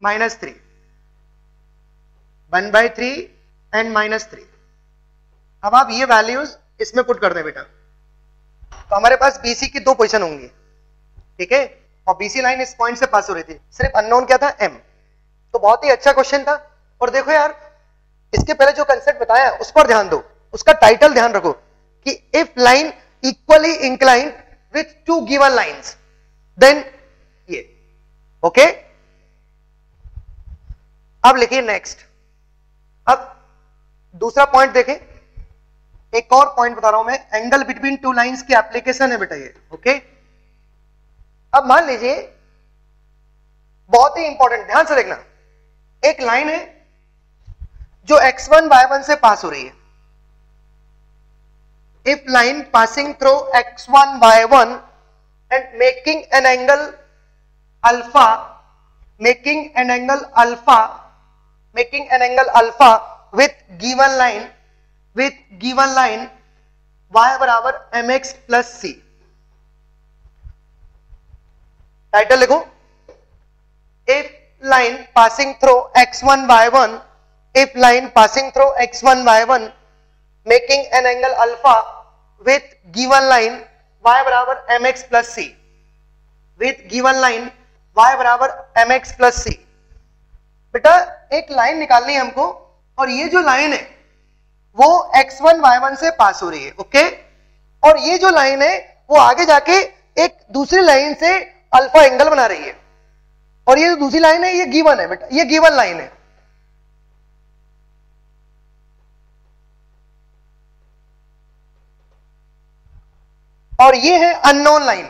-3, 1/3 and -3। अब आप ये वैल्यूज इसमें पुट कर दें बेटा, तो हमारे पास BC की 2 पोजीशन होंगी, ठीक है, और BC लाइन इस पॉइंट से पास हो रही थी, सिर्फ अननोन क्या था, M। तो बहुत ही अच्छा क्वेश्चन था। और देखो यार, इसके पहले जो कंसेप्ट बताया उस पर ध्यान दो, उसका टाइटल ध्यान रखो कि if line equally inclined with 2 given lines then ये, ओके। अब लिखिए नेक्स्ट। अब दूसरा पॉइंट देखें, एक और पॉइंट बता रहा हूं मैं, एंगल बिटवीन 2 लाइंस की एप्लीकेशन है बेटा ये, ओके। अब मान लीजिए, बहुत ही इंपॉर्टेंट, ध्यान से देखना, एक लाइन है जो x1 y1 से पास हो रही है। If line passing through x1 y1 and making an angle alpha, making an angle alpha with given line y बराबर mx प्लस c। टाइटल लिखो, if line passing through x1 y1, if line passing through x1 y1 making an angle alpha with given line y बराबर mx plus c, with given line y बराबर mx plus c। बेटा एक line निकालनी है हमको, और ये जो लाइन है वो x1 y1 से पास हो रही है, ओके। और ये जो लाइन है वो आगे जाके एक दूसरी लाइन से अल्फा एंगल बना रही है, और ये जो दूसरी लाइन है ये गिवन है बेटा, ये गिवन लाइन है। और ये है अननोन लाइन।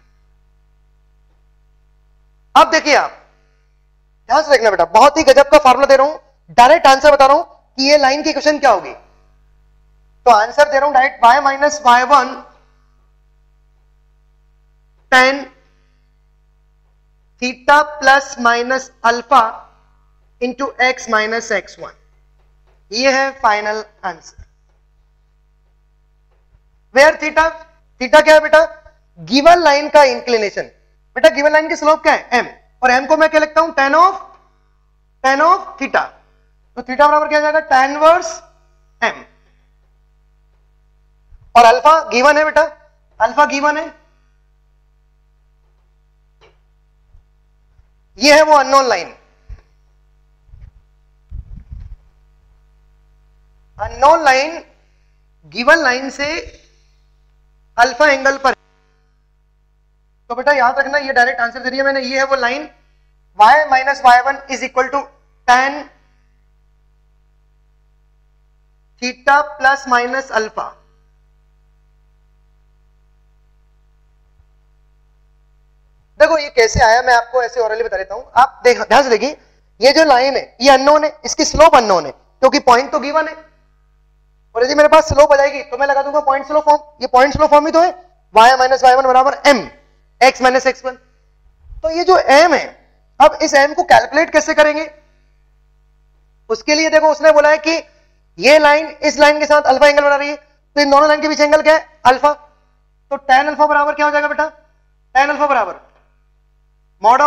अब देखिए, आप ध्यान से देखना बेटा, बहुत ही गजब का फार्मूला दे रहा हूं, डायरेक्ट आंसर बता रहा हूं कि ये लाइन की इक्वेशन क्या होगी। तो आंसर दे रहा हूं direct, y minus y1 tan theta plus minus alpha into x minus x1। ये है final answer. Where theta, theta क्या है बेटा, गिवन लाइन का इंक्लिनेशन। बेटा गिवन लाइन की स्लोप क्या है, m, और m को मैं क्या लिखता हूं, tan ऑफ थीटा। तो थीटा बराबर क्या जाएगा, tan इनवर्स m। और अल्फा गिवन है बेटा, अल्फा गिवन है, ये है वो unknown line. Unknown line given line से अल्फा एंगल पर, तो बेटा याद रखना, ये डायरेक्ट आंसर दे रही है मैंने, ये है वो line, y minus y1 is equal to tan theta plus minus alpha. देखो ये कैसे आया, मैं आपको ऐसे ओरली बता देता हूं, आप ध्यान से देखिए, ये जो लाइन है ये अननोन है, इसकी स्लोप अननोन है, क्योंकि पॉइंट तो गिवन है, और यदि मेरे पास स्लोप आ जाएगी तो मैं लगा दूंगा पॉइंट स्लो फॉर्म। ये पॉइंट स्लो फॉर्म ही तो है, y माइनस y1 बराबर m x माइनस x1। तो ये जो m है, अब इस m को कैलकुलेट कैसे करेंगे, उसके लिए देखो उसने बोला है कि ये लाइन इस लाइन के साथ अल्फा एंगल बना रही है, तो इन दोनों लाइन के बीच एंगल क्या है, अल्फा। तो tan अल्फा बराबर क्या हो जाएगा बेटा, tan अल्फा बराबर mod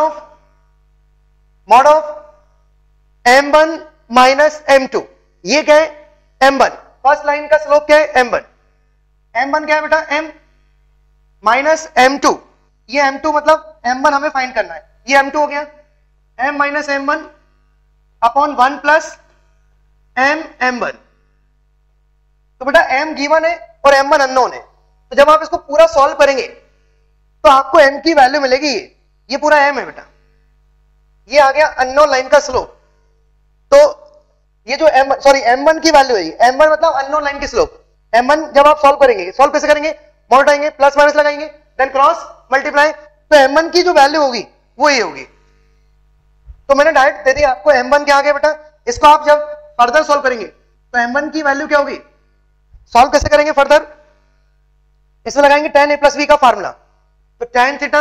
of m1 minus m2। ये क्या है, m1, फर्स्ट लाइन का स्लोप क्या है, m1। m1 क्या है बेटा, m माइनस m2। ये m2 मतलब m1 हमें फाइंड करना है, ये m2 हो गया, m minus m1 upon 1 plus m1। तो बेटा m गिवन है और m1 अननोन है, तो जब आप इसको पूरा सॉल्व करेंगे तो आपको m की वैल्यू मिलेगी, ये पूरा m है बेटा, ये आ गया अननोन लाइन का स्लोप। तो ये जो m1 की वैल्यू है, m1 मतलब अननोन लाइन की स्लोप। m1 जब आप सॉल्व करेंगे, सॉल्व कैसे करेंगे, मॉड आएंगे, प्लस माइनस लगाएंगे, देन क्रॉस मल्टीप्लाई, तो m1 की जो वैल्यू होगी वो ये होगी। तो मैंने डायरेक्ट दे दिया आपको, m1 क्या आ गया बेटा, इसको आप जब फर्दर सॉल्व करेंगे तो m1 की वैल्यू क्या होगी, सॉल्व कैसे करेंगे फर्दर, इसमें लगाएंगे tan a प्लस b का फार्मूला। तो tan theta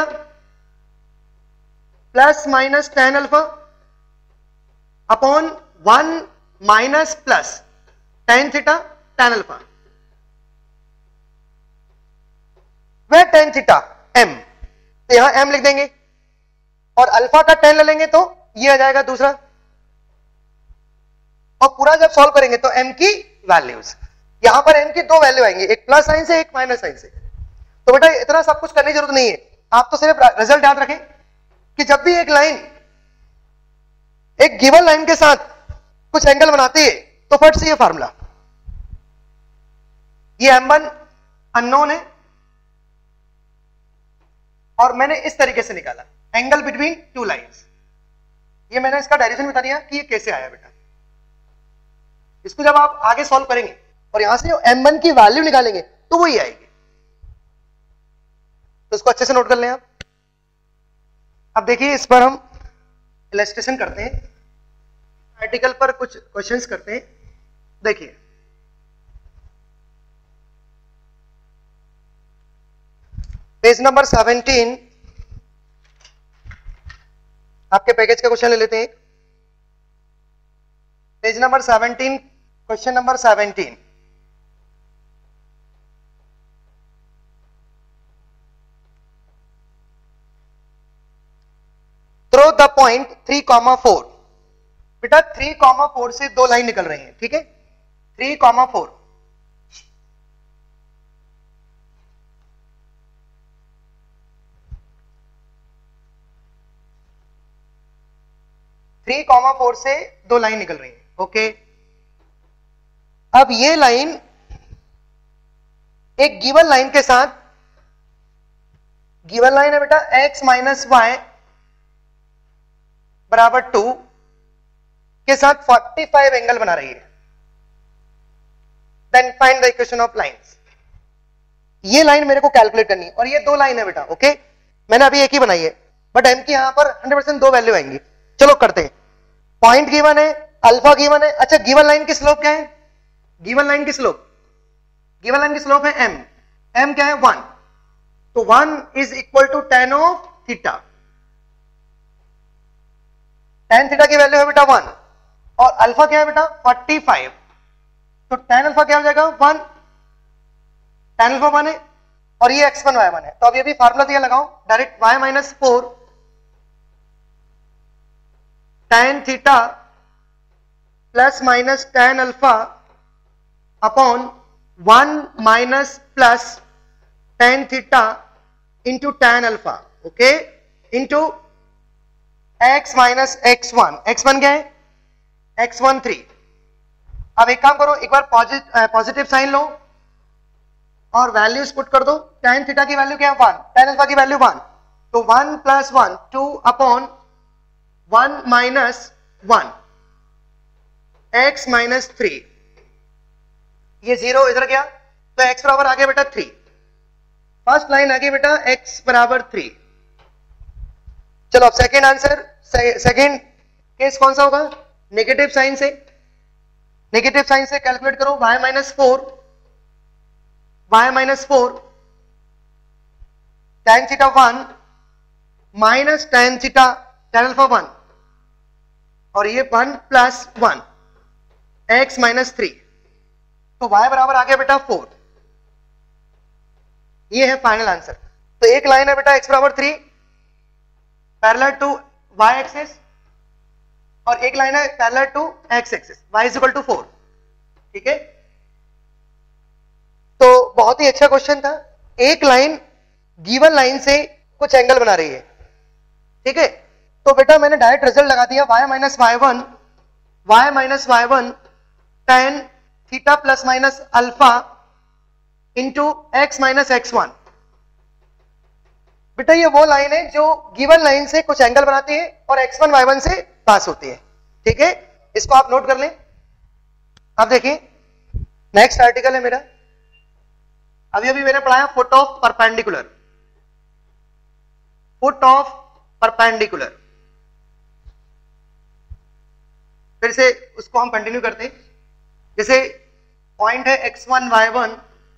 plus minus tan alpha upon 1 minus plus tan theta tan alpha, वह tan थीटा m, तो यहां m लिख देंगे, और अल्फा का tan ले लेंगे तो ये आ जाएगा दूसरा, और पूरा जब सॉल्व करेंगे तो m की वैल्यूज, यहां पर m की दो वैल्यू आएंगे, एक प्लस साइन से एक माइनस साइन से। तो बेटा इतना सब कुछ करने की जरूरत नहीं है, आप तो सिर्फ रिजल्ट याद रखें कि जब भी एक लाइन एक गिवन लाइन के साथ कुछ एंगल बनाती है तो फट से ये फार्मूला, ये m1 अननोन है और मैंने इस तरीके से निकाला एंगल बिटवीन टू लाइंस। ये मैंने इसका डायरेक्शन बता दिया कि ये कैसे आया बेटा। इसको जब आप आगे सॉल्व करेंगे और यहां से m1 की वैल्यू निकालेंगे तो वही आएगी। तो इसको अच्छे से नोट कर लें आप। अब देखिए इस पर हम इलस्ट्रेशन करते हैं, आर्टिकल पर कुछ क्वेश्चंस करते हैं। देखिए पेज नंबर 17 आपके पैकेज का क्वेश्चन ले लेते हैं। Page number 17 question number 17, through the point 3,4। बेटा 3,4 से दो लाइन निकल रही हैं, ठीक है, 3,4। थ्री कॉमा 4 से दो लाइन निकल रही है, ओके। अब ये लाइन एक गिवन लाइन के साथ, गिवन लाइन है बेटा x माइनस वाई बराबर 2 के साथ 45 एंगल बना रही है। Then find the equation of lines. ये लाइन मेरे को कैलकुलेट करनी है और ये दो लाइन है बेटा, ओके। मैंने अभी एक ही बनाई है बट m की यहां पर 100% दो वैल्यू आएंगी। चलो करते हैं। पॉइंट गिवन है, अल्फा गिवन है। अच्छा गिवन लाइन की स्लोप क्या है? गिवन लाइन की स्लोप, गिवन लाइन की स्लोप है m। m क्या है? 1। तो 1 is equal to tan of theta. tan theta की वैल्यू है बेटा 1 और अल्फा क्या है बेटा 45। तो tan अल्फा क्या हो जाएगा 1, tan अल्फा 1 है और ये x1 y1 है। तो अब ये भी फार्मूला दिया लगाओ direct, y minus 4 tan theta plus minus tan alpha upon 1 minus plus tan theta into tan alpha, okay, into x minus x1। x1 क्या है? x1 3। अब एक काम करो, एक बार पॉजिटिव साइन लो और वैल्यूज पुट कर दो। tan थीटा की वैल्यू क्या है 1, tan अल्फा की वैल्यू 1। तो 1 plus 1 2 upon 1 minus 1 x minus 3। ये 0 इधर गया तो x बराबर आ गया बेटा 3। फर्स्ट लाइन आ गई बेटा x बराबर 3। चलो अब सेकेंड आंसर, सेकेंड केस कौन सा होगा? नेगेटिव साइन से, नेगेटिव साइन से कैलकुलेट करो। y minus 4, y minus 4 tan theta 1 minus tan theta tan alpha 1 और ये 1 प्लस 1 x माइनस 3। तो y बराबर आ गया बेटा 4। ये है फाइनल आंसर। तो एक लाइन है बेटा x बराबर 3 पैरेलल टू y एक्सिस और एक लाइन है parallel to x axis, y is equal to 4, ठीक है। तो बहुत ही अच्छा क्वेश्चन था। एक लाइन गिवन लाइन से कुछ एंगल बना रही है, ठीक है। तो बेटा मैंने डायरेक्ट रिजल्ट लगा दिया y minus y1 tan theta plus minus alpha into x minus x1। बेटा ये वो लाइन है जो गिवन लाइन से कुछ एंगल बनाती है और x1 y1 से पास होती है, ठीक है। इसको आप नोट कर लें। अब देखिए नेक्स्ट आर्टिकल है मेरा, अभी अभी मैंने पढ़ाया foot of perpendicular, foot of perpendicular. फिर से उसको हम कंटिन्यू करते हैं। जैसे पॉइंट है x1 y1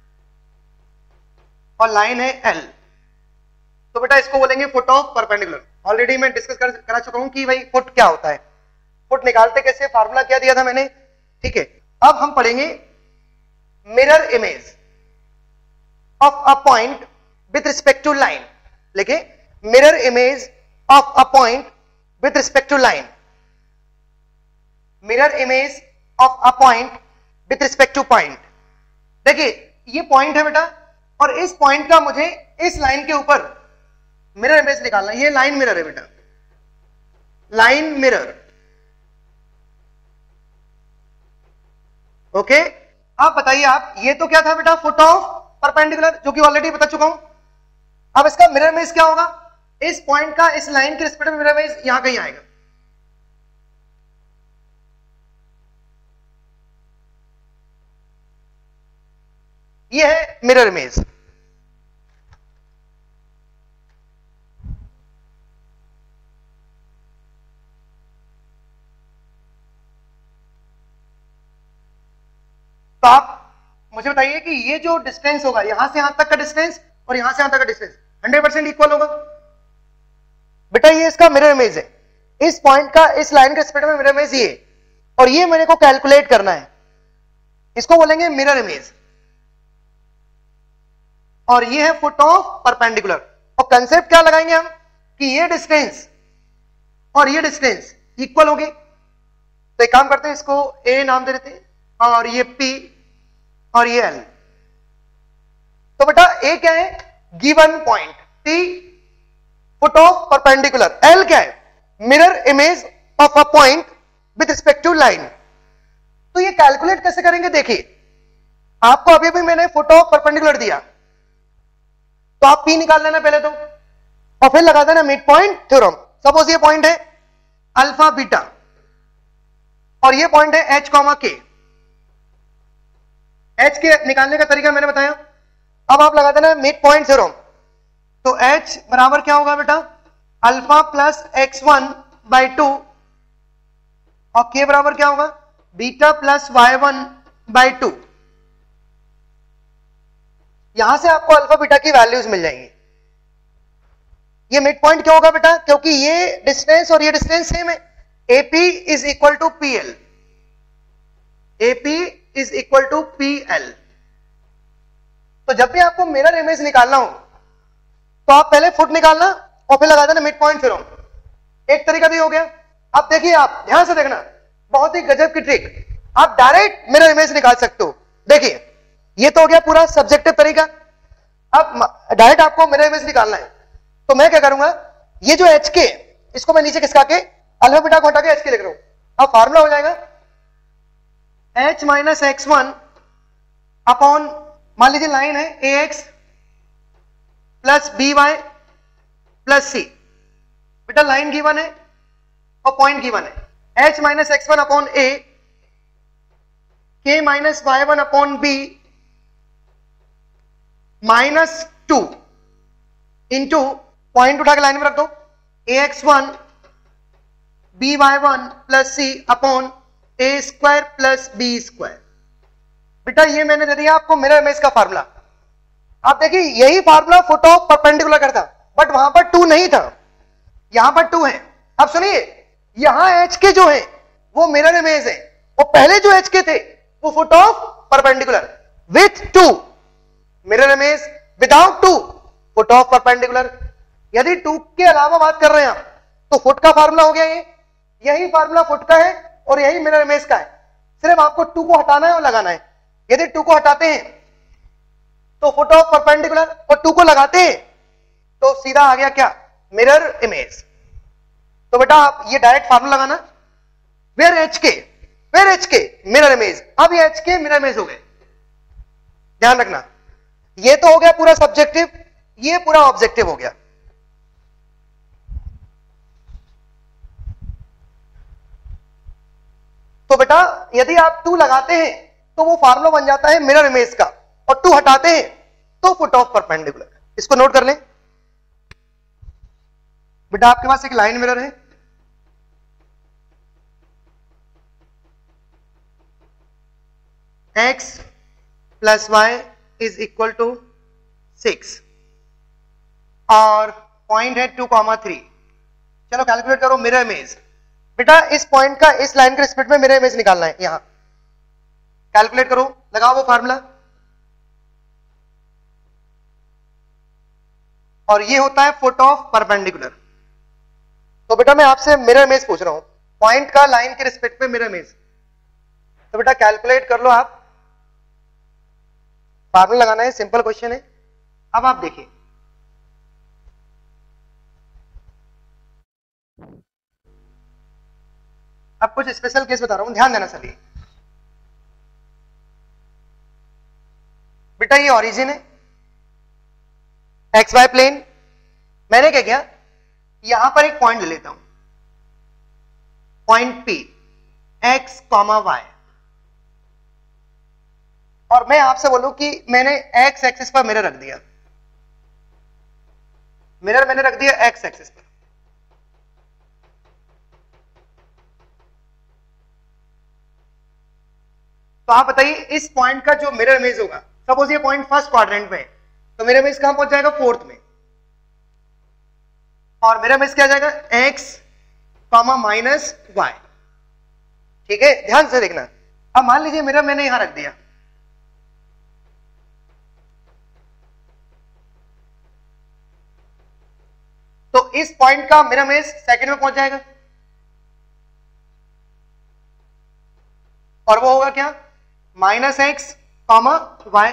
और लाइन है L, तो बेटा इसको बोलेंगे फुट ऑफ परपेंडिकुलर। ऑलरेडी मैं डिस्कस करा चुका हूं कि भाई फुट क्या होता है, फुट निकालते कैसे, फार्मूला क्या दिया था मैंने, ठीक है। अब हम पढ़ेंगे mirror image of a point with respect to line. लिखे mirror image of a point with respect to line, mirror image of a point with respect to point. देखिए ये पॉइंट है बेटा, और इस पॉइंट का मुझे इस लाइन के ऊपर मिरर इमेज निकालना है। ये लाइन मिरर है बेटा, लाइन मिरर। ओके, आप बताइए आप, ये तो क्या था बेटा, फुट ऑफ परपेंडिकुलर, जो कि ऑलरेडी बता चुका हूं। अब इसका मिरर इमेज क्या होगा, इस पॉइंट का इस लाइन के रिस्पेक्ट में मिरर इमेज यहां कहीं आएगा। ये है मिरर इमेज। तो आप मुझे बताइए कि ये जो डिस्टेंस होगा, यहां से यहां तक का डिस्टेंस और यहां से यहां तक का डिस्टेंस 100% इक्वल होगा बेटा। ये इसका मिरर इमेज है, इस पॉइंट का इस लाइन के रिस्पेक्ट में मिरर इमेज ये, और ये मेरे को कैलकुलेट करना है, इसको बोलेंगे मिरर इमेज। और ये है फुट ऑफ परपेंडिकुलर। और कंसेप्ट क्या लगाएंगे हम कि ये डिस्टेंस और ये डिस्टेंस इक्वल होगी। तो एक काम करते हैं, इसको ए नाम दे देते हैं, और ये पी और ये एल। तो बेटा ए क्या है, given point, P foot of perpendicular, L क्या है, mirror image of a point with respect to line. तो ये कैलकुलेट कैसे करेंगे, देखिए आपको अभी भी मैंने फुट ऑफ परपेंडिकुलर दिया, तो आप पी निकाल लेना पहले तो, और फिर लगा देना मिड पॉइंट थ्योरम। सपोज ये पॉइंट है अल्फा बीटा, और ये पॉइंट है एच कॉमा के। एच के निकालने का तरीका मैंने बताया। अब आप लगा देना मिड पॉइंट थ्योरम। तो एच बराबर क्या होगा बेटा, अल्फा प्लस x1 बाई 2, और के बराबर क्या होगा, बीटा प्लस y1 बाई 2। यहां से आपको अल्फा बीटा की वैल्यूज मिल जाएंगी। ये मिड पॉइंट क्यों होगा बेटा, क्योंकि ये डिस्टेंस और ये डिस्टेंस सेम है। AP is equal to P L, AP is equal to P L. तो जब भी आपको मिरर इमेज निकालना हो तो आप पहले फुट निकालना और फिर लगा देना मिड पॉइंट थ्योरम। एक तरीका भी हो गया। अब देखिए, आप ध्यान से देखना, बहुत ही गजब की ट्रिक, आप डायरेक्ट मिरर इमेज निकाल सकते हो। देखिए ये तो हो गया पूरा सब्जेक्टिव तरीका। अब डायरेक्ट आपको मिरर इमेज निकालना है, तो मैं क्या करूंगा, ये जो एच के, इसको मैं नीचे खिसका के अल्फा बीटा को हटा के एच के लिख रहा हूं। अब फार्मूला हो जाएगा एच माइनस x1 अपॉन, मान लीजिए लाइन है A X plus B Y plus C. बेटा लाइन गिवन है और पॉइंट गिवन है। H minus x1 upon A, K minus y1 upon B, minus 2 into point उठा के लाइन में रख दो, ax1 by1 plus C upon A square plus B square. बेटा ये मैंने दे दिया आपको मिरर इमेज का फार्मूला। आप देखिए यही फार्मूला फुट ऑफ परपेंडिकुलर का था, बट वहां पर 2 नहीं था, यहां पर 2 है। अब सुनिए, यहां एच के जो है वो मिरर इमेज है, और पहले जो एच के थे वो foot of perpendicular with 2, mirror image without 2 foot of perpendicular. यदि 2 के अलावा बात कर रहे हैं आप तो फुट का फार्मूला हो गया ये, यही फार्मूला फुट का है और यही मिरर इमेज का है। सिर्फ आपको 2 को हटाना है और लगाना है। यदि 2 को हटाते हैं तो फुट ऑफ परपेंडिकुलर, और 2 को लगाते हैं तो सीधा आ गया क्या, मिरर इमेज। तो बेटा आप ये डायरेक्ट फार्मूला लगाना, where H K mirror image. अब ये एच के मिरर इमेज हो गए, ध्यान रखना। ये तो हो गया पूरा सब्जेक्टिव, ये पूरा ऑब्जेक्टिव हो गया। तो बेटा यदि आप 2 लगाते हैं तो वो फार्मूला बन जाता है मिरर इमेज का, और 2 हटाते हैं तो फुट ऑफ परपेंडिकुलर। इसको नोट कर लें बेटा। आपके पास एक लाइन मिरर है, x plus Y is equal to 6, और पॉइंट है 2,3। चलो कैलकुलेट करो मिरर इमेज। बेटा इस पॉइंट का इस लाइन के रिस्पेक्ट में मिरर इमेज निकालना है। यहां कैलकुलेट करो, लगाओ वो फार्मूला, और ये होता है फुट ऑफ परपेंडिकुलर। तो बेटा मैं आपसे मिरर इमेज पूछ रहा हूं, पॉइंट का लाइन के रिस्पेक्ट में मिरर इमेज, तो बेटा कैलकुलेट कर लो आप, फार्मूला लगाना है, सिंपल क्वेश्चन है। अब आप देखिए, अब कुछ स्पेशल केस बता रहा हूं, ध्यान देना सभी। बेटा ये ओरिजिन है, एक्स वाई प्लेन, मैंने क्या किया, यहां पर एक पॉइंट ले लेता हूं, point P, X comma Y, और मैं आपसे बोलूं कि मैंने एक्स एक्सिस पर मिरर रख दिया, मिरर मैंने रख दिया एक्स एक्सिस पर। तो आप बताइए इस पॉइंट का जो मिरर इमेज होगा, सपोज ये पॉइंट फर्स्ट क्वाड्रेंट में है, तो मिरर इमेज कहां पहुंच जाएगा, फोर्थ में, और मिरर इमेज क्या जाएगा, एक्स कॉमा माइनस वाई। ठीक है, ध्यान से देखना। अब मान लीजिए मिरर मैंने यहां रख दिया, तो इस पॉइंट का मिरर इमेज सेकंड में पहुंच जाएगा, और वो होगा क्या, माइनस एक्स कॉमा वाई।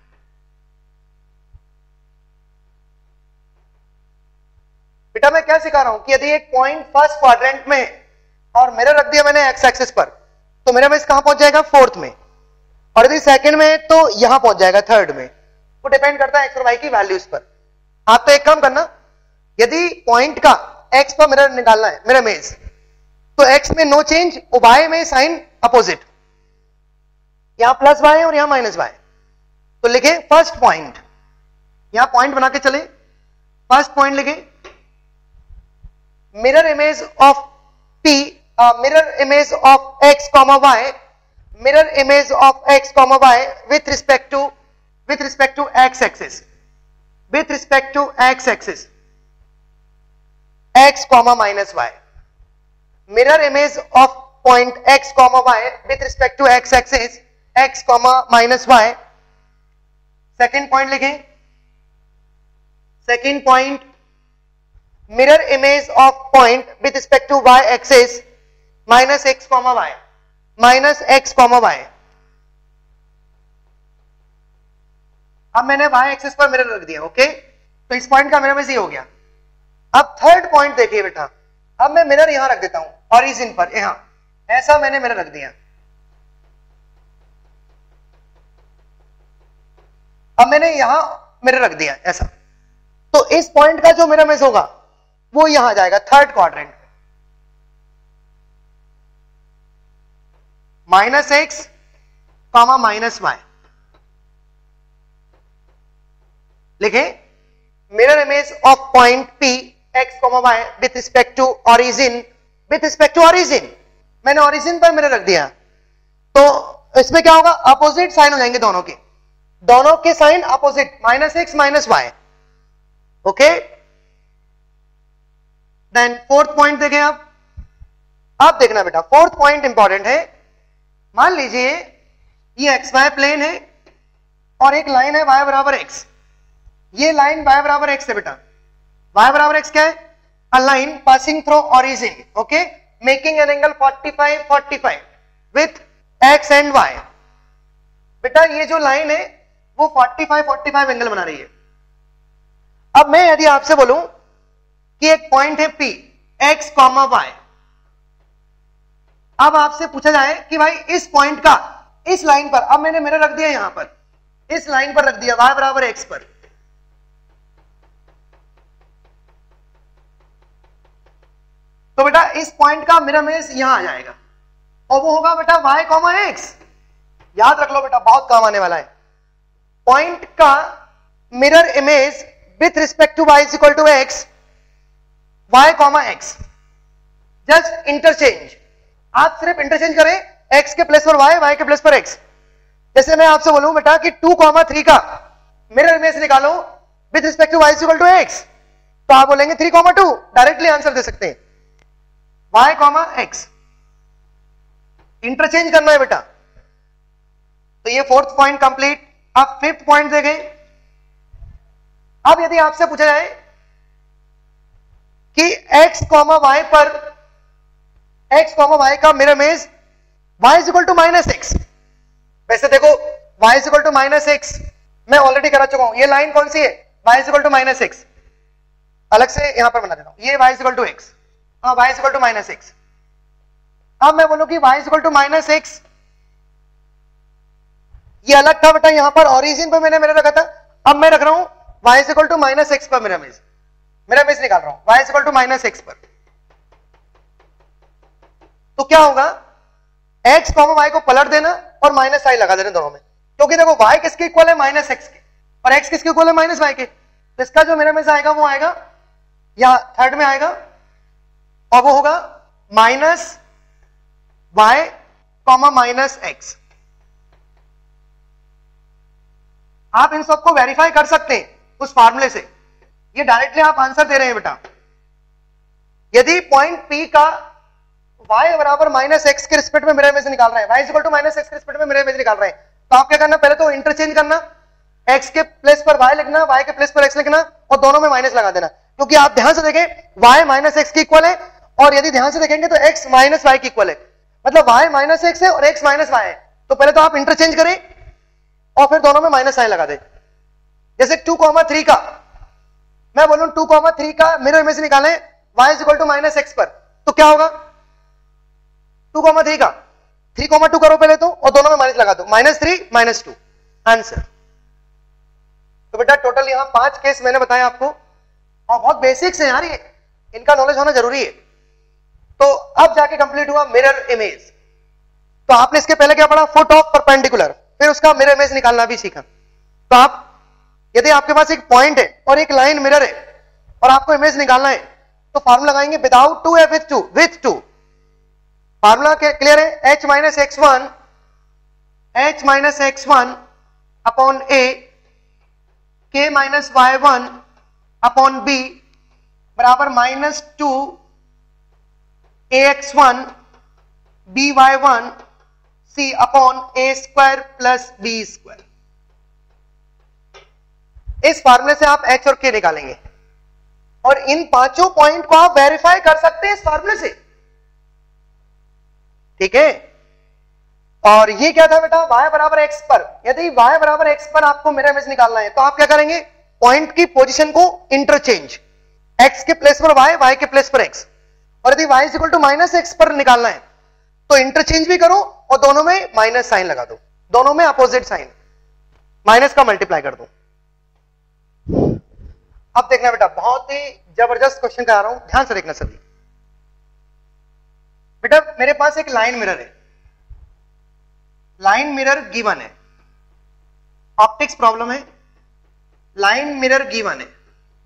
बेटा मैं क्या सिखा रहा हूं कि यदि एक पॉइंट फर्स्ट क्वाड्रेंट में और मिरर रख दिया मैंने एक्स एक्सिस पर, तो मिरर इमेज कहां पहुंच जाएगा, फोर्थ में, और यदि सेकंड में है तो यहां पहुंच जाएगा थर्ड में। वो डिपेंड करता है एक्स और वाई की वैल्यूज पर। आप तो एक काम करना, यदि पॉइंट का एक्स पर मिरर निकालना है, मिरर इमेज, तो एक्स में नो चेंज, वाई में साइन अपोजिट, यहां प्लस वाई और यहां माइनस वाई, तो लिखे फर्स्ट पॉइंट, यहां पॉइंट बना के चले, फर्स्ट पॉइंट लिखे mirror image of P, mirror image of X comma Y, mirror image of X comma Y with respect to X axis, with respect to X axis, x comma minus y, mirror image of point x comma y with respect to x axis, x comma minus y। Second point लिखें, second point mirror image of point with respect to y axis minus x comma y, minus x comma y। अब मैंने y axis पर mirror रख दिया, okay, तो इस point का mirror image ये हो गया। अब थर्ड पॉइंट देखिए बेटा, अब मैं मिरर यहां रख देता हूं ओरिजिन पर, यहां ऐसा मैंने मिरर रख दिया, अब मैंने यहां मिरर रख दिया ऐसा, तो इस पॉइंट का जो मिरर इमेज होगा वो यहां आ जाएगा थर्ड क्वाड्रेंट में, minus X comma minus Y. लिखे mirror image of point P X comma Y with respect to origin, with respect to origin, मैंने ओरिजिन पर मिरर रख दिया, तो इसमें क्या होगा, अपोजिट साइन हो जाएंगे दोनों के sign opposite, minus X minus Y, okay. Then fourth point देखें आप देखना बेटा, फोर्थ पॉइंट इंपॉर्टेंट है। मान लीजिए ये एक्स वाई प्लेन है और एक लाइन है वाई बराबर एक्स, ये लाइन y बराबर x है बेटा, y बराबर x क्या है, a line passing through origin, okay, making an angle 45 with x and y। बेटा ये जो लाइन है वो 45 एंगल बना रही है। अब मैं यदि आपसे बोलूं कि एक पॉइंट है P, x कॉमा y, अब आपसे पूछा जाए कि भाई इस पॉइंट का इस लाइन पर, अब मैंने मिरर रख दिया यहां पर, इस लाइन पर रख दिया y बराबर x पर, तो बेटा इस पॉइंट का मिरर इमेज यहां आ जाएगा और वो होगा बेटा y कॉमा x। याद रख लो बेटा, बहुत काम आने वाला है। पॉइंट का mirror image with respect to y is equal to x, y comma x, just interchange, आप सिर्फ इंटरचेंज करें x के प्लेस पर y, y के प्लेस पर x। जैसे मैं आपसे बोलूं बेटा कि 2,3 का मिरर इमेज निकालो with respect to y is equal to x, तो आप बोलेंगे 3,2, डायरेक्टली आंसर दे सकते हैं, y कॉमा x, इंटरचेंज करना है बेटा। तो ये फोर्थ पॉइंट कंप्लीट। अब फिफ्थ पॉइंट देखें। अब यदि आपसे पूछा जाए कि x कॉमा y पर x कॉमा y का mirror image y is equal to minus X. वैसे देखो y is equal to minus X मैं ऑलरेडी करा चुका हूं। ये लाइन कौन सी है? y is equal to minus X. अलग से यहां पर बना देता हूं, ये y is equal to x, हाँ y is equal to minus X. अब मैं बोलूं कि y is equal to minus X, ये अलग था बेटा, यहां पर ओरिजिन पर मैंने मेरा रखा था। अब मैं रख रहा हूं y is equal to minus X पर मेरा इमेज निकाल रहा हूं, y is equal to minus X पर। तो क्या होगा, x कॉमा y को पलट देना और माइनस आई लगा देना दोनों में, क्योंकि देखो y किसके इक्वल है? माइनस एक्स के, और x किसके इक्वल है? माइनस y के। तो इसका जो मेरा इमेज आएगा वो आएगा या थर्ड में आएगा, और वो होगा minus y comma minus X. आप इन सबको वेरीफाई कर सकते हैं उस फार्मूले से, ये डायरेक्टली आप आंसर दे रहे हैं बेटा। यदि पॉइंट P का y बराबर माइनस एक्स के रिस्पेक्ट में मेरा इमेज निकाल रहे हैं, y is equal to minus X के रिस्पेक्ट में मेरा इमेज निकाल रहे हैं, तो आप क्या करना, पहले तो इंटरचेंज करना, x के प्लेस पर y लिखना, y के प्लेस पर x लिखना और दोनों में माइनस लगा देना। क्योंकि आप ध्यान से देखें y माइनस एक्स की इक्वल है, और यदि ध्यान से देखेंगे तो x माइनस y की इक्वल है, मतलब y माइनस एक्स है और x माइनस y है। तो पहले तो आप इंटरचेंज करें और फिर दोनों में माइनस साइन लगा दें। जैसे 2,3 का मैं बोलूं 2,3 का मिरर इमेज निकालें y is equal to minus X पर, तो क्या होगा 2,3 का 3,2 करो पहले तो, और दोनों में माइनस लगा दो, -3 -2 आंसर। तो बेटा टोटल यहां 5 केस मैंने बताया आपको, और बहुत बेसिक्स है यार, ये इनका नॉलेज होना जरूरी है। तो अब जाके कंप्लीट हुआ मिरर इमेज। तो आपने इसके पहले क्या पढ़ा? फुट ऑफ परपेंडिकुलर, फिर उसका मिरर इमेज निकालना भी सीखा। तो आप यदि आपके पास एक पॉइंट है और एक लाइन मिरर है और आपको इमेज निकालना है, तो फार्मूला लगाएंगे विदाउट 2 या विथ 2, विथ 2। फार्मूला क्लियर है? h minus x1 upon a k minus y1 upon b बराबर -2 ax1 by1 c upon a square plus b square. इस फार्मूले से आप h और k निकालेंगे, और इन पांचों पॉइंट को आप वेरीफाई कर सकते हैं इस फार्मूले से, ठीक है। और ये क्या था बेटा? y बराबर x पर, यदि y बराबर x पर आपको मिरर इमेज निकालना है, तो आप क्या करेंगे? पॉइंट की पोजीशन को इंटरचेंज, x के प्लेस पर y, y के प्लेस पर x, और यदि y is equal to minus X पर निकालना है तो इंटरचेंज भी करो और दोनों में माइनस साइन लगा दो, दोनों में अपोजिट साइन, माइनस का मल्टीप्लाई कर दो। अब देखना बेटा, बहुत ही जबरदस्त क्वेश्चन करा रहा हूं, ध्यान से देखना सभी। बेटा मेरे पास एक लाइन मिरर है, लाइन मिरर गिवन है, ऑप्टिक्स प्रॉब्लम है, लाइन मिरर गिवन है।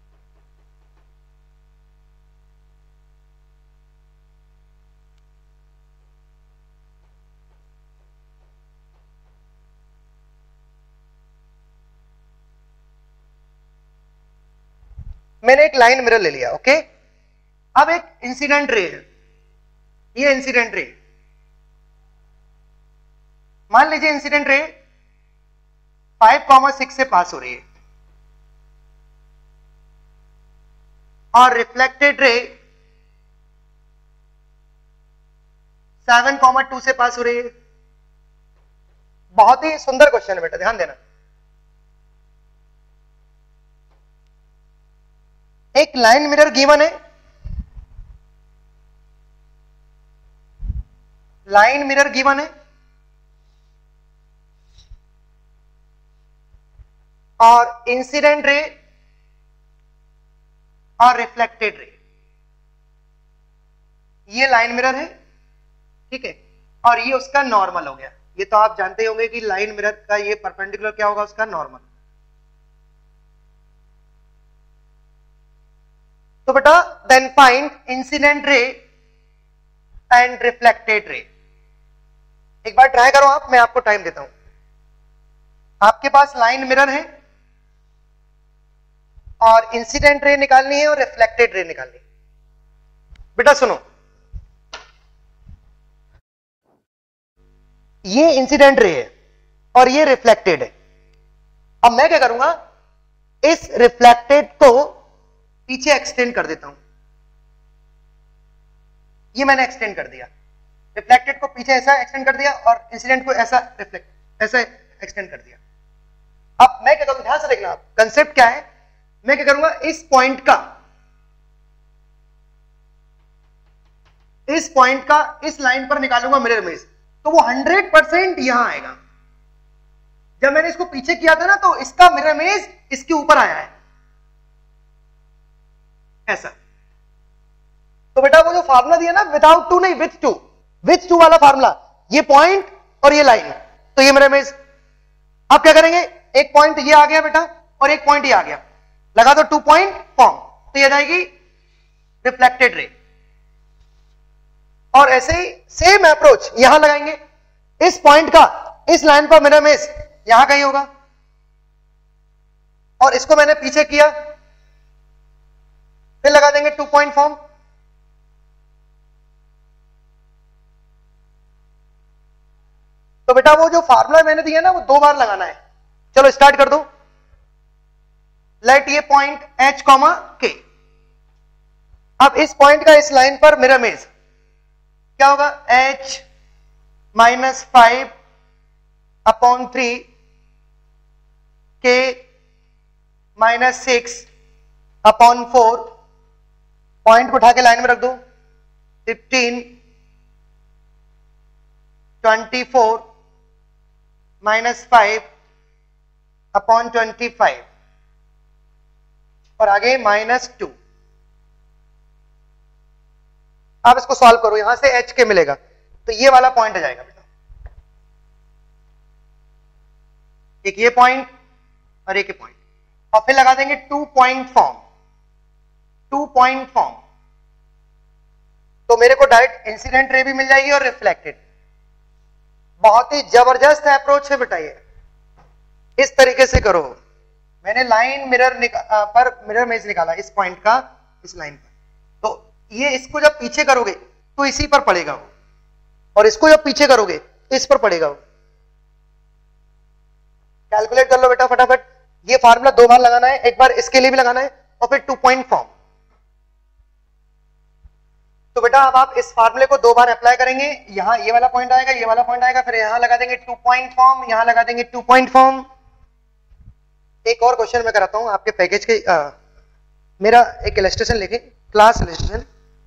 मैंने एक लाइन मिरर ले लिया, ओके। अब एक इंसिडेंट रे है, ये इंसिडेंट रे, मान लीजिए इंसिडेंट रे 5,6 से पास हो रही है, और रिफ्लेक्टेड रे 7,2 से पास हो रही है। बहुत ही सुंदर क्वेश्चन है बेटा, ध्यान देना। एक लाइन मिरर गिवन है, लाइन मिरर गिवन है, और इंसिडेंट रे और रिफ्लेक्टेड रे, ये लाइन मिरर है, ठीक है, और ये उसका नॉर्मल हो गया। ये तो आप जानते होंगे कि लाइन मिरर का ये परपेंडिकुलर क्या होगा, उसका नॉर्मल। तो बेटा then find incident ray and reflected ray. एक बार ट्राई करो आप, मैं आपको टाइम देता हूं। आपके पास लाइन मिरर है और इंसिडेंट रे निकालनी है और रिफ्लेक्टेड रे निकालनी है। बेटा सुनो, ये इंसिडेंट रे है और ये रिफ्लेक्टेड है। अब मैं क्या करूंगा, इस रिफ्लेक्टेड को पीछे एक्सटेंड कर देता हूं, ये मैंने एक्सटेंड कर दिया, रिफ्लेक्टेड को पीछे ऐसा एक्सटेंड कर दिया और इंसिडेंट को ऐसा ऐसा एक्सटेंड कर दिया। अब मैं क्या करूंगा, ध्यान से देखना, आप कंसेप्ट क्या है, मैं क्या करूंगा, इस पॉइंट का इस लाइन पर निकालूंगा मिरर इमेज, तो वो 100% यहां आएगा। जब मैंने इसको पीछे किया था ना, तो इसका मिरर इमेज इसके ऊपर आया है ऐसा। तो बेटा वो जो फार्मूला दिया ना, विदाउट टू नहीं विथ टू वाला फार्मूला, ये पॉइंट और ये लाइन, तो ये मिरर इमेज। अब क्या करेंगे, एक पॉइंट ये आ गया बेटा और एक पॉइंट ये आ गया, लगा दो 2 पॉइंट फॉर्म, तो ये जाएगी रिफ्लेक्टेड रे। और ऐसे ही सेम अप्रोच यहां लगाएंगे, इस पॉइंट का इस लाइन पर मिरर इमेज यहां कहीं होगा, और इसको मैंने पीछे किया, फिर लगा देंगे 2 पॉइंट फॉर्म। तो बेटा वो जो फार्मूला मैंने दिया ना, वो 2 बार लगाना है। चलो स्टार्ट कर दो। लेट ये पॉइंट H, K। अब इस पॉइंट का इस लाइन पर मिरर इमेज क्या होगा, H -5/3 K -6/4, पॉइंट को उठा के लाइन में रख दो, 15 24 -5/25 और आगे -2। आप इसको सॉल्व करो, यहां से H के मिलेगा, तो ये वाला पॉइंट आ जाएगा बेटा, एक ये पॉइंट और एक ये पॉइंट, और फिर लगा देंगे 2 पॉइंट फॉर्म। तो मेरे को डायरेक्ट इंसिडेंट रे भी मिल जाएगी और रिफ्लेक्टेड। बहुत ही जबरदस्त अप्रोच है बेटा ये, इस तरीके से करो। मैंने लाइन मिरर पर मिरर इमेज निकाला, इस पॉइंट का इस लाइन पर, तो ये इसको जब पीछे करोगे तो इसी पर पड़ेगा वो, और इसको जब पीछे करोगे इस पर पड़ेगा वो। कैलकुलेट कर लो बेटा फटाफट। ये फार्मूला 2 बार लगाना है, एक बार इसके लिए भी लगाना है और फिर 2 पॉइंट फॉर्म। तो बेटा अब आप इस फार्मूले को 2 बार अप्लाई करेंगे, यहां ये वाला पॉइंट आएगा, ये वाला पॉइंट आएगा, फिर यहां लगा देंगे 2 पॉइंट फॉर्म, यहां लगा देंगे 2 पॉइंट फॉर्म। एक और क्वेश्चन मैं कराता हूं आपके पैकेज के, मेरा एक इलस्ट्रेशन लेके, क्लास इलस्ट्रेशन।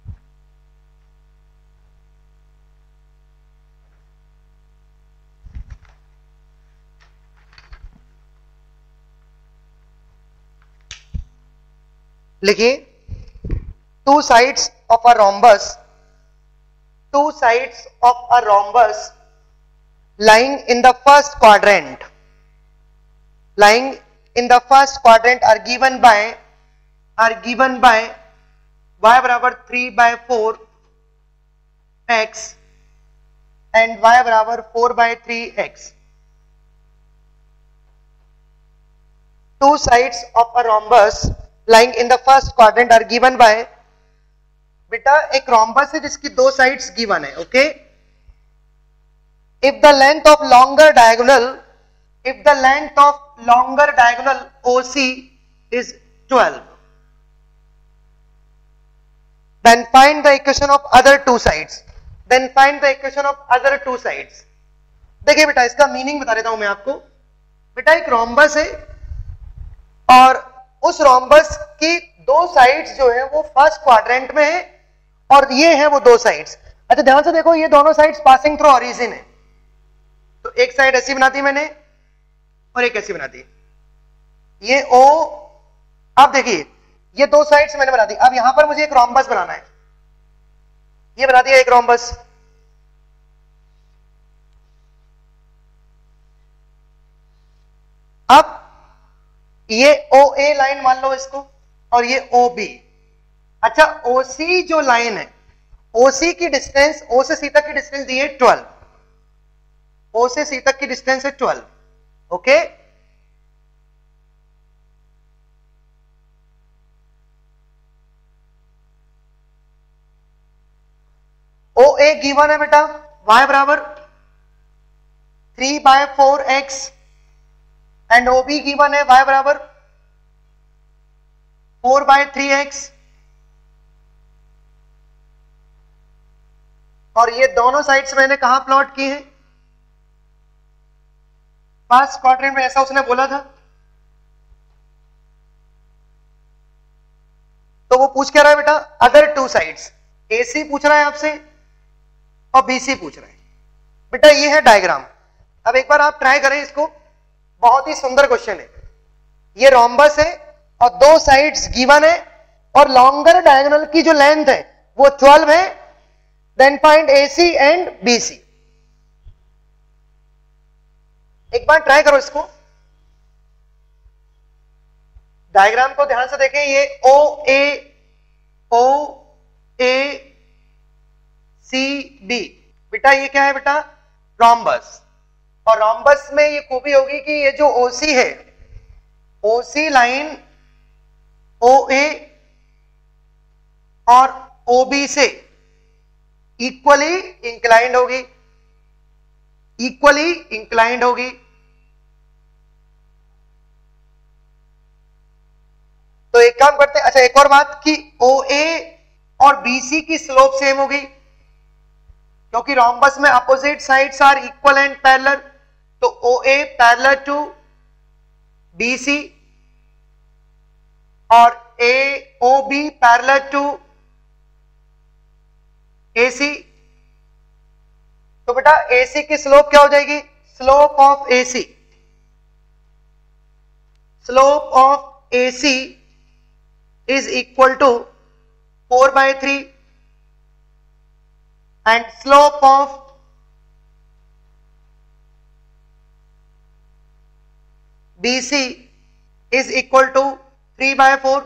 लिखिए, two sides of a rhombus lying in the first quadrant are given by y बराबर 3/4x and y बराबर 4/3x। Two sides of a rhombus lying in the first quadrant are given by, बेटा एक rhombus है जिसकी 2 sides given है, okay. If the length of longer diagonal OC is 12, then find the equation of other two sides। देखिए बेटा इसका meaning बता देता हूं मैं आपको। बेटा एक रोम्बस है और उस रोम्बस की 2 साइड्स जो है वो फर्स्ट क्वाड्रेंट में है, और ये है वो 2 साइड्स। अच्छा ध्यान से देखो, ये दोनों साइड्स पासिंग थ्रू ओरिजिन है, तो एक साइड ऐसी बना दी मैंने और एक ऐसी बना दी, ये O। अब देखिए ये 2 साइड्स मैंने बना दी, अब यहां पर मुझे एक रोम्बस बनाना है, ये बना दिया एक रोम्बस। अब ये OA लाइन मान लो इसको, और ये OB। अच्छा OC जो लाइन है, OC की डिस्टेंस, O से C तक की डिस्टेंस दी है 12, O से C तक की डिस्टेंस है 12, ओके। OA गिवन है बेटा, y बराबर 3/4x एंड OB गिवन है y बराबर 4/3x। और ये दोनों साइड्स मैंने कहा प्लॉट की है, फर्स्ट क्वाड्रेंट में, ऐसा उसने बोला था। तो वो पूछ क्या रहा है बेटा, अगर टू साइड्स, AC पूछ रहा है आपसे और BC पूछ रहा है। बेटा ये है डायग्राम। अब एक बार आप ट्राई करें इसको, बहुत ही सुंदर क्वेश्चन है। ये रोम्बस है और दो साइड्स गिवन है और लॉन्गर डायगोनल की जो लेंथ है वो 12 है, then find AC and BC। एक बार ट्राई करो इसको, डायग्राम को ध्यान से देखें। ये OACB, बेटा ये क्या है बेटा, रोम्बस। और रोम्बस में ये खूबी होगी कि ये जो OC है, OC लाइन OA और OB से इक्वली इंक्लाइंड होगी, इक्वली इंक्लाइंड होगी। तो एक काम करते हैं, अच्छा एक और बात कि OA और BC की स्लोप सेम होगी, क्योंकि रोम्बस में opposite sides are equal and parallel. तो OA पैरेलल टू BC और OB पैरेलल टू AC। तो बेटा AC की स्लोप क्या हो जाएगी, slope of AC, slope of AC is equal to 4/3 and slope of BC is equal to 3/4।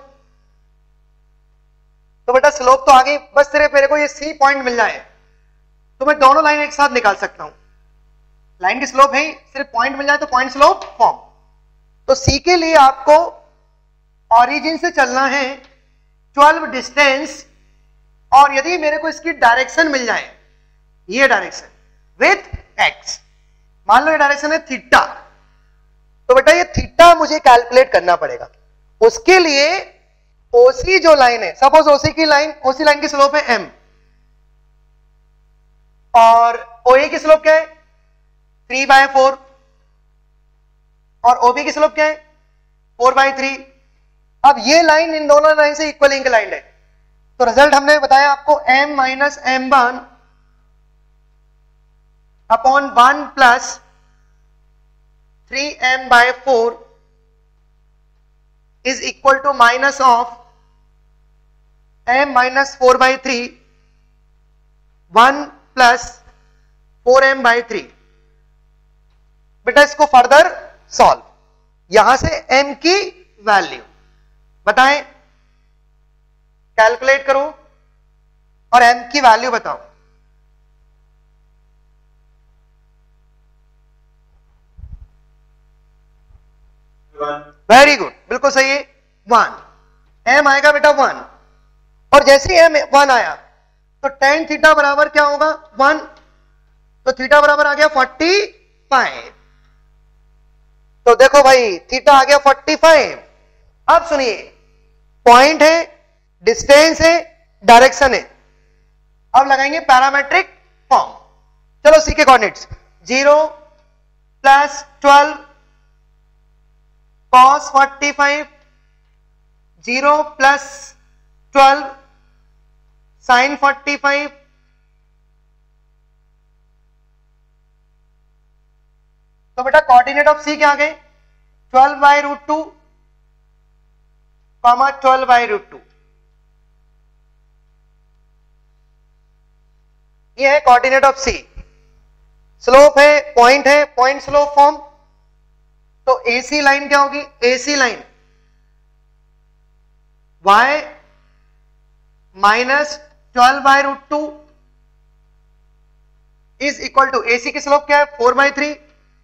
तो बेटा स्लोप तो आ गई, बस सिर्फ मेरे को ये C पॉइंट मिल जाए तो मैं दोनों लाइन एक साथ निकाल सकता हूं। लाइन की स्लोप है, सिर्फ पॉइंट मिल जाए तो पॉइंट स्लोप फॉर्म। तो C के लिए आपको ऑरिजिन से चलना है 12 डिस्टेंस, और यदि मेरे को इसकी डायरेक्शन मिल जाए, ये डायरेक्शन विथ x, मान लो ये डायरेक्शन है थीटा, तो बेटा ये थीटा मुझे कैलकुलेट करना पड़ेगा। उसके लिए OC जो लाइन है, सपोज OC लाइन की स्लोप है m और OA की स्लोप क्या है 3/4 और OB की स्लोप क्या है 4/3। अब ये लाइन इन दोनों लाइन से इक्वल इंक्लाइंड है, तो रिजल्ट हमने बताया आपको m minus m1 upon 1 plus 3m/4 is equal to minus of m minus 4/3 1 plus 4m/3। बेटा इसको फर्दर सॉल्व, यहां से m की वैल्यू बताएं, कैलकुलेट करो और m की वैल्यू बताओ। वेरी गुड, बिल्कुल सही है, 1। m आएगा बेटा 1, और जैसे ही m 1 आया तो tan थीटा बराबर क्या होगा 1, तो थीटा बराबर आ गया 45। तो देखो भाई थीटा आ गया 45। अब सुनिए, पॉइंट है, डिस्टेंस है, डायरेक्शन है, अब लगाएंगे पैरामेट्रिक फॉर्म। चलो सी के coordinates 0 plus 12 cos 45, 0 plus 12 sin 45, तो बेटा कोऑर्डिनेट ऑफ सी क्या आ गए 12/√2 कॉमा 12/√2। ये है कोऑर्डिनेट ऑफ सी। स्लोप है, पॉइंट स्लोप फॉर्म। तो AC लाइन क्या होगी, AC line y minus 12/√2 is equal to AC की स्लोप क्या है 4/3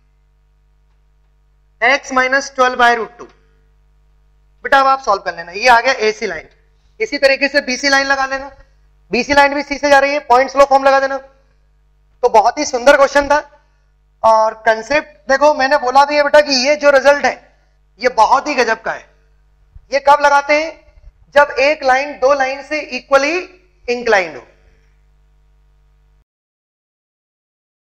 x माइनस 12/√2। बेटा अब आप सॉल्व कर लेना, ये आ गया AC लाइन। इसी तरीके से BC लाइन लगा लेना, BC लाइन भी C से जा रही है, पॉइंट स्लोप फॉर्म लगा देना। तो बहुत ही सुंदर क्वेश्चन था, और कंसेप्ट देखो मैंने बोला भी है बेटा कि ये जो रिजल्ट है ये बहुत ही गजब का है। ये कब लगाते हैं, जब एक लाइन दो लाइन से इक्वली इंक्लाइंड हो।